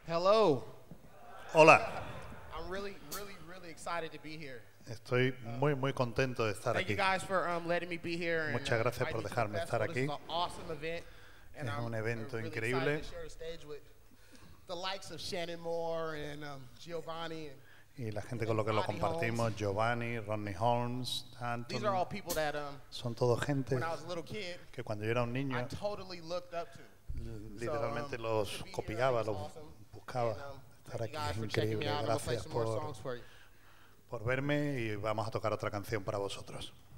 Hello. Hola, I'm really excited to be here. estoy muy contento de estar Thank you aquí. guys for letting me be here. Muchas gracias por dejarme estar aquí. This is an awesome event, and Es I'm un evento really increíble. excited to share the stage with the likes of Shannon Moore and Giovanni. Y la gente con lo que lo compartimos, Giovanni, Rodney Holmes, These are all Anton, people that son todo gente when I was a little kid, que cuando yo era un I niño totally looked up to. literalmente So, los to be here, copiaba, I think los it's awesome. buscaba. And, Estar thank you aquí guys es for checking me increíble. out. I'm gonna play Gracias some more songs for you. por verme y vamos a tocar otra canción para vosotros.